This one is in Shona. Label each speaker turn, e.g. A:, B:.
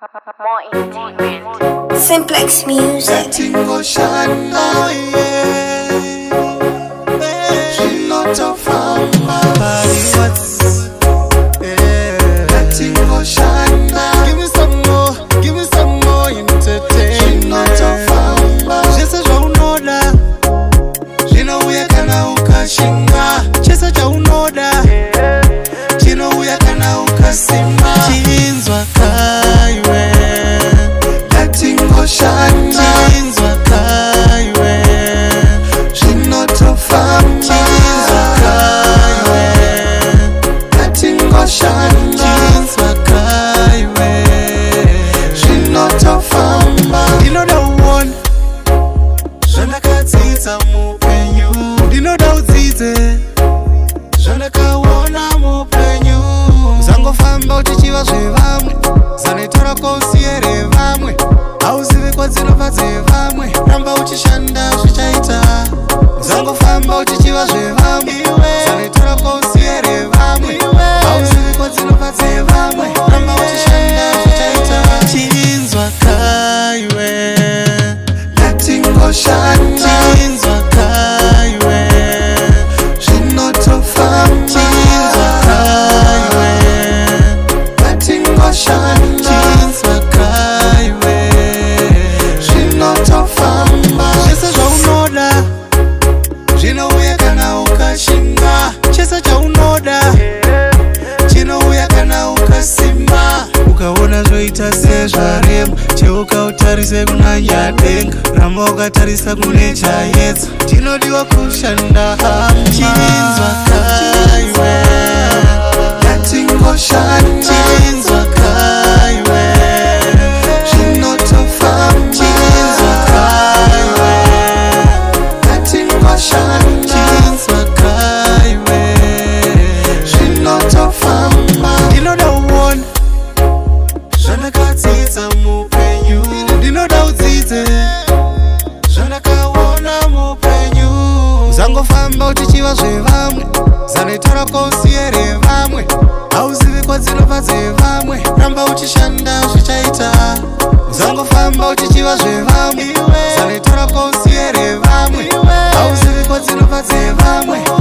A: More entertainment.
B: Simplex Music.
C: Tingo Shana, yeah. She not a fama. Body what's, yeah. Tingo Shana. Give me some more entertainment. She not a fama. Chesa cha unoda. Chino uya kana ukashinga. Chesa cha unoda. Chino uya kana ukasima. Chinzwa kaiwe. Tingo Shana. Chinzwa kaiwe. She not a fama. Chinzwa kaiwe. Tingo Shana. Chinzwa kaiwe. She not a fama. You know the one. Jana katsitsa mupenyu. You know the udzidze. Jana kawona mupenyu. Uzangofamba uchichiva zvevamwe. Zanotora kousiere vamwe. Hauzivi kwadzinobva dzevamwe. Ramba uchishanda zvichaita. Uzangofamba uchichiva zvevamwe. Zanotora kousiere vamwe. Hauzivi kwadzinobva dzevamwe. Ramba uchishanda zvichaita. Chinzwa kaiwe. Tingo Shana. Chinzwa kaiwe. Zvinotofamba. Chinzwa kaiwe. Tingo Shana. Chinzwa kaiwe. Zvinotofamba. Chese zvaunoda zvinouya kana ukashinga. Chese chaunoda chinouya kana ukasima. Ukaona zvoita sezvarema cheukautarise kuna nyadenga. Ramba ukatarisa kune chaedza. Chinodiwa kushanda hama. Chinzwa kaiwe. Tingo Shana. Chinzwa kaiwe. Zvinotofamba. Chinzwa kaiwe. Tingo Shana. Chinzwa kaiwe. Zvinotofamba. Ndinoda uone zvanakatsitsa mupenyu. Ndinoda udzidze zvanakaona mupenyu. Uzangofamba uchichiva zvevamwe. Zanotora kousiere vamwe. Hauzivi kwadzinobva dzevamwe. Ramba uchishanda zvichaita. Uzangofamba uchichiva zvevamwe. Zanotora kousiere vamwe. Hauzivi kwadzinobva dzevamwe.